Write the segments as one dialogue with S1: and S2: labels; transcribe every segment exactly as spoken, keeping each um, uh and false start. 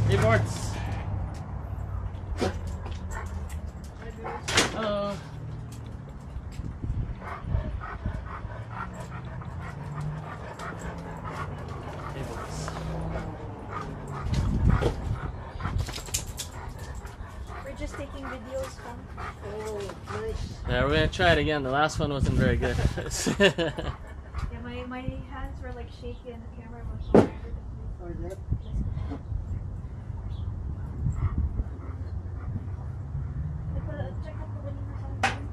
S1: Hey, Borts. Hello. Hey, Borts.
S2: We're just taking videos from.
S3: Oh, nice.
S1: Yeah, we're gonna try it again. The last one wasn't very good.
S2: Yeah, my, my hands were like shaky and the camera was so
S3: Or that.
S2: Check out the winning or something.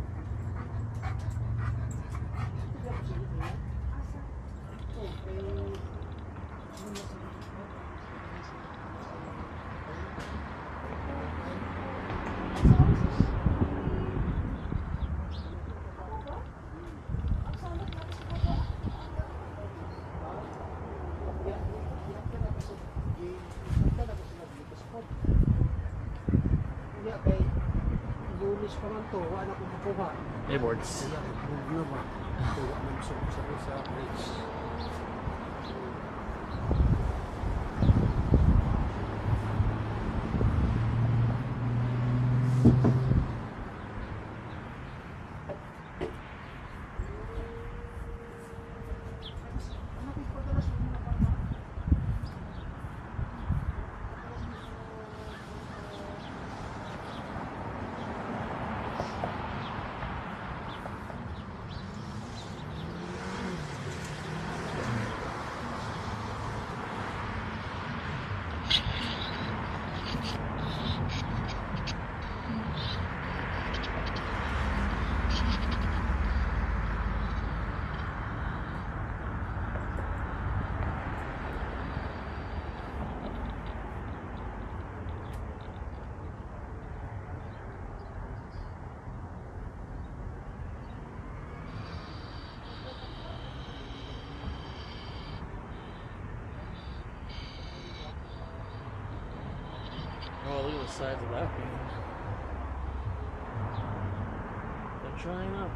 S1: Hey, Borts. Oh, look at the size of that thing. They're drying up.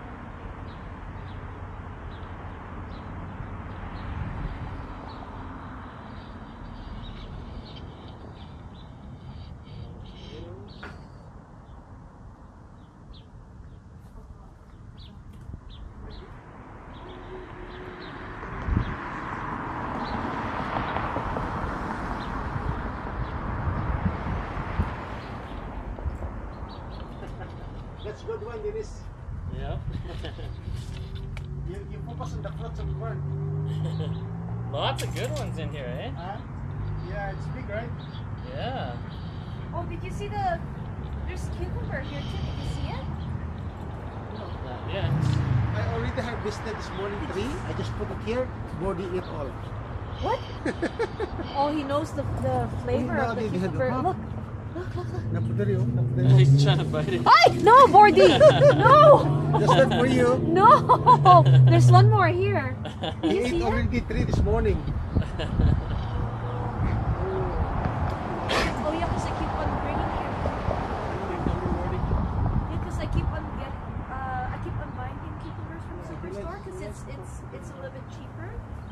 S3: That's a good one, Dennis.
S1: Yep.
S3: You, you focus on the fruits of the corn.
S1: Lots of good ones in here, eh?
S3: Huh? Yeah, it's big, right?
S1: Yeah.
S2: Oh, did you see the? There's cucumber here too. Did you see it?
S1: Not yet.
S3: I already harvested this morning three. I just put it here. Body eat all.
S2: What? Oh, he knows the the flavor
S3: No,
S2: of the
S3: they had
S2: cucumber.
S3: the-
S2: Look, look, look, look.
S3: Napudari, oh. Napudari.
S1: He's trying to bite it.
S2: Ay, no, Bordy, no,
S3: Just that for you.
S2: no. There's one more here. Do
S3: He
S2: you
S3: ate
S2: see it?
S3: already three this morning.
S2: Oh yeah, because I keep on bringing him. Yeah, because I keep on get, uh, I keep on buying him cucumbers from the superstore because it's it's it's a little bit cheaper.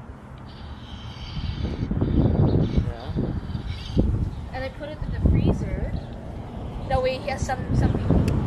S1: Yeah.
S2: And I put it in the freezer. That way he has some something.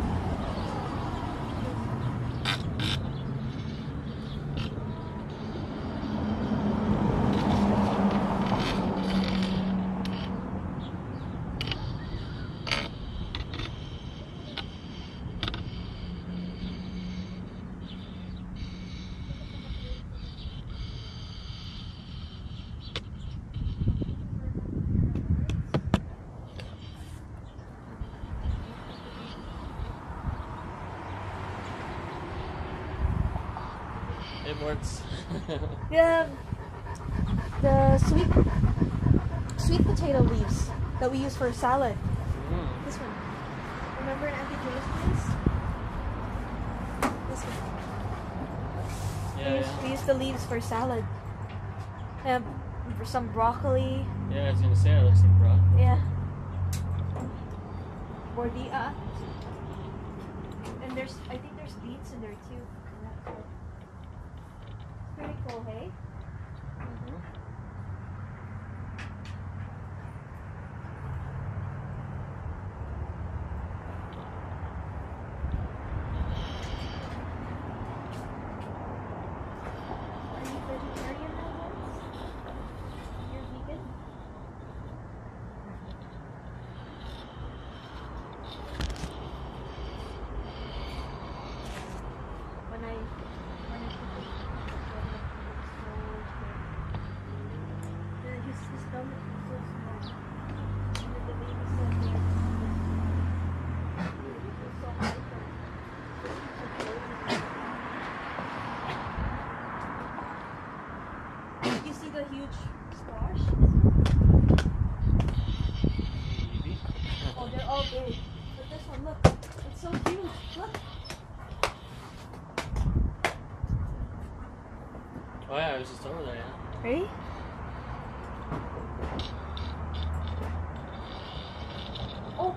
S1: It works.
S2: The the sweet sweet potato leaves that we use for salad.
S1: Mm.
S2: This one. Remember in Auntie Julie's place? This one.
S1: Yeah,
S2: we, use,
S1: yeah.
S2: we use the leaves for salad. Um, for some broccoli.
S1: Yeah, I was gonna say it looks like broccoli.
S2: Yeah. Bordia. And there's, I think there's beets in there too. It's pretty cool, hey?
S1: Mhm.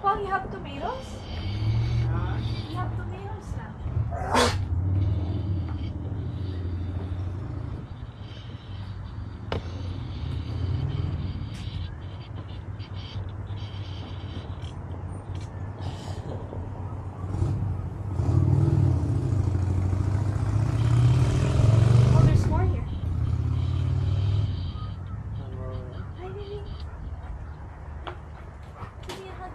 S2: Paul, you have tomatoes? You have tomatoes now. Oh, there's more here. Hi, baby. Give me a hug.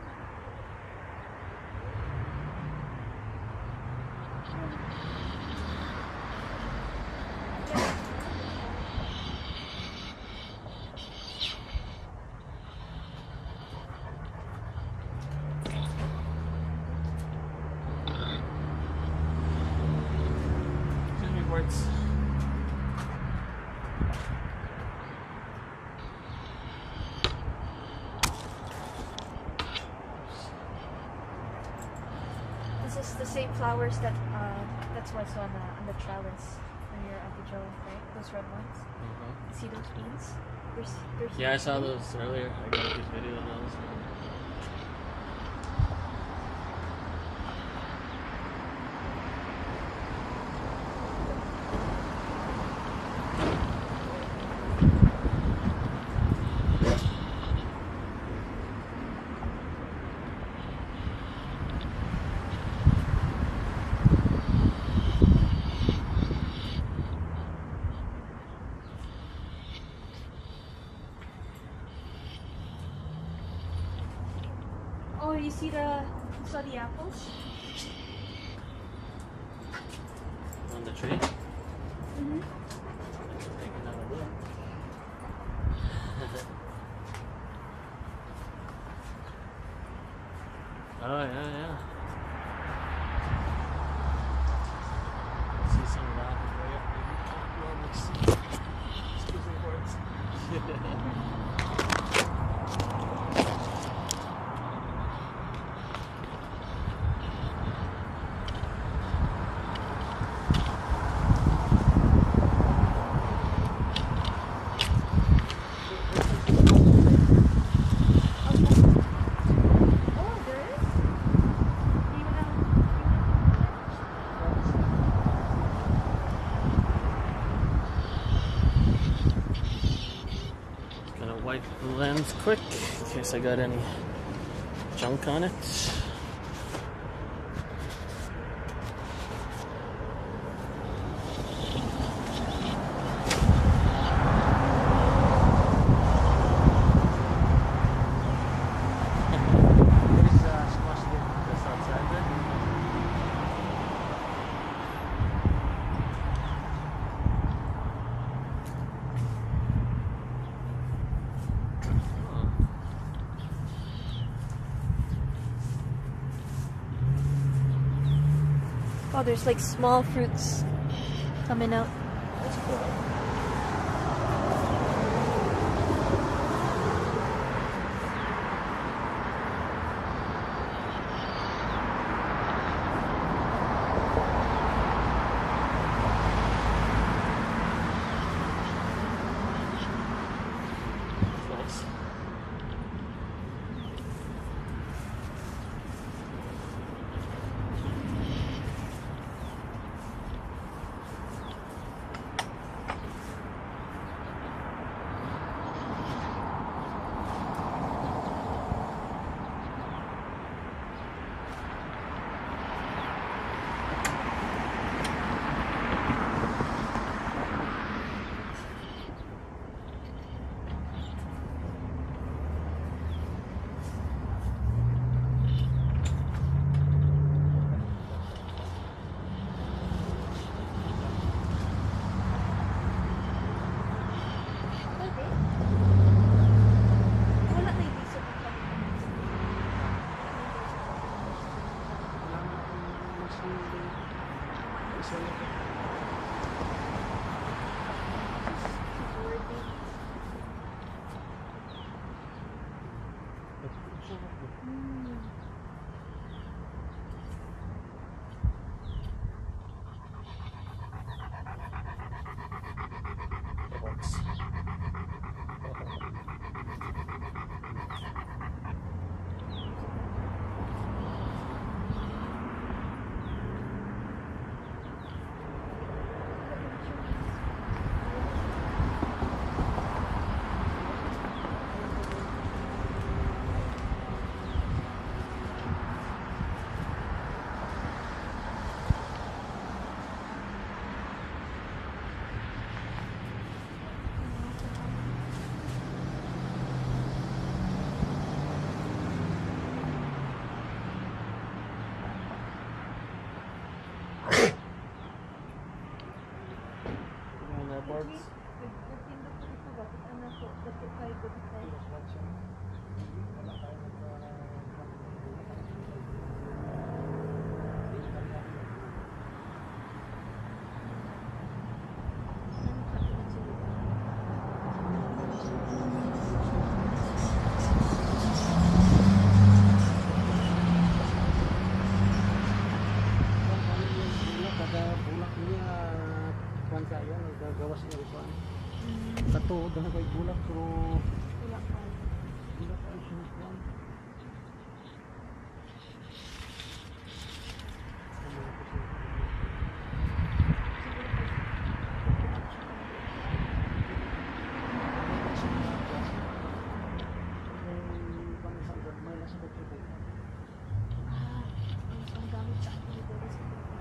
S1: Excuse me, words.
S2: This is the same flowers that uh that's what's on the on the trellis for your Auntie Joe, right? Those red ones.
S1: Mhm.
S2: See those beans? There's there's
S1: Yeah, I saw those earlier. I got a good video of those.
S2: Oh, you see the you saw the apples?
S1: On the tree.
S2: Mm-hmm.
S1: Take another look. Oh yeah, yeah. See some of that way up maybe. Well, let's see. Excuse me, words.
S2: Oh, there is? Do you wanna,
S1: Gonna wipe the lens quick in case I got any junk on it.
S3: There is a squash there.
S1: That's outside there. Oh.
S2: oh, there's like small fruits coming out.
S1: That's cool. Nice.
S2: Wala na yung piso ng
S1: It works.
S3: lang pero
S2: Wala pa.
S3: wala pa siyang kwan.
S2: Ah, ang gamit sa akin dito sa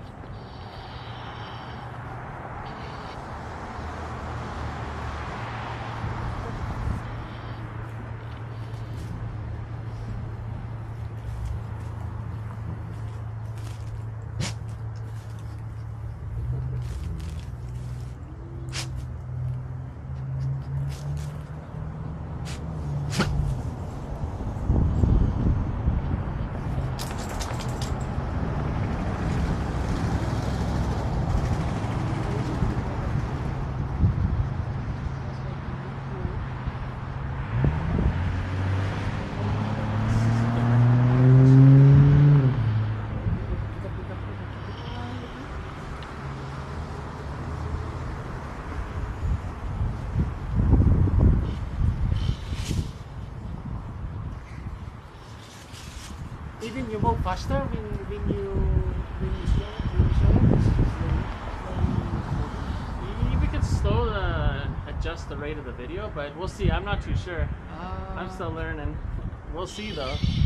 S3: Even you move faster when when you when you slow when you slow slowly, slowly.
S1: We could slow the adjust the rate of the video, but we'll see. I'm not too sure.
S3: Ah.
S1: I'm still learning. We'll see though.